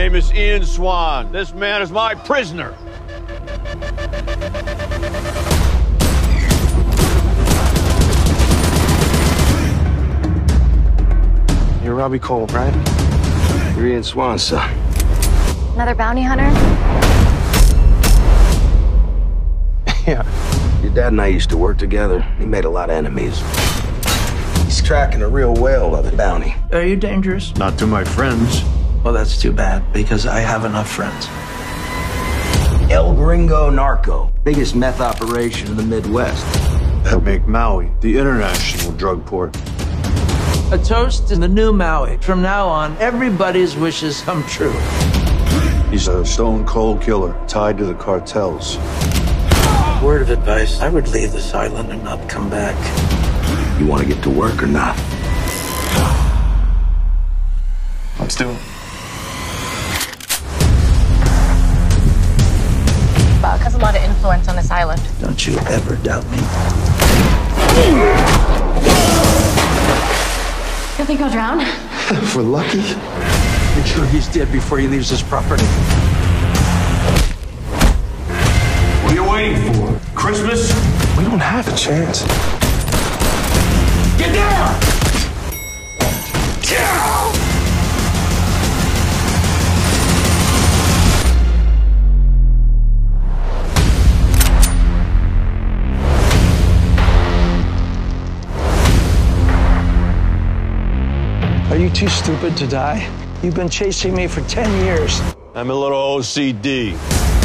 name is Ian Swan. This man is my prisoner. You're Robbie Cole, right? You're Ian Swan's son. Another bounty hunter? Yeah. Your dad and I used to work together. He made a lot of enemies. He's tracking a real whale of a bounty. Are you dangerous? Not to my friends. Well, that's too bad, because I have enough friends. El Gringo Narco. Biggest meth operation in the Midwest. That make Maui the international drug port. A toast in the new Maui. From now on, everybody's wishes come true. He's a stone-cold killer tied to the cartels. Word of advice, I would leave this island and not come back. You want to get to work or not? Let's do it. Buck has a lot of influence on this island. Don't you ever doubt me. You think he'll drown? If we're lucky. Make sure he's dead before he leaves his property. What are you waiting for? Christmas? We don't have a chance. Get down! Are you too stupid to die? You've been chasing me for 10 years. I'm a little OCD.